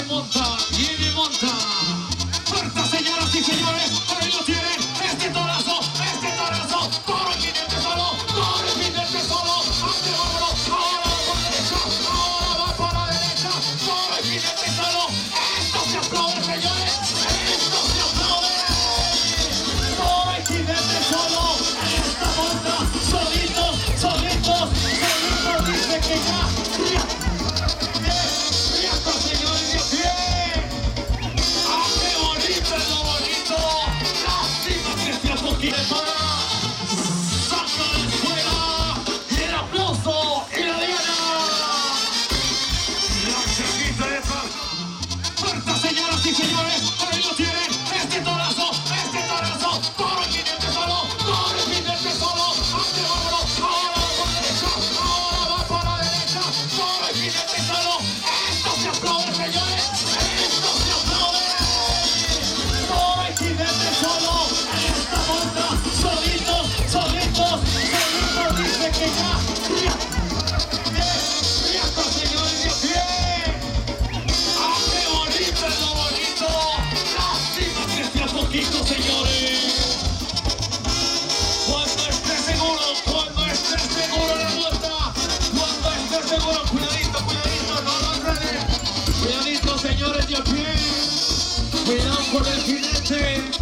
viene monta. Fuerza, señoras y señores, ahí lo tienen, este torazo, toro el jinete solo, ante vámonos, ahora va para la derecha, toro el jinete solo, esto se aplaude, señores, esto se aplaude, toro el jinete solo, esta monta, solitos, dice que ya. Y le para, saca de escuela, y el aplauso, y la diana. La chiquita esa. Fuerza, señoras y señores, ahí lo tienen, este torazo, toro el jinete solo, ante vámonos, ahora va para la derecha, toro el jinete solo, esto se aplaude, señores, esto se aplaude, toro el jinete solo. Solitos, dice que ya. Riaco, señores, bien. ¡Ah, qué bonito es lo bonito! Lástima que sea poquito, señores. Cuando esté seguro la vuelta. Cuando esté seguro, cuidadito, no lo enreden. Cuidadito, señores, de a pie. Cuidado con el jinete.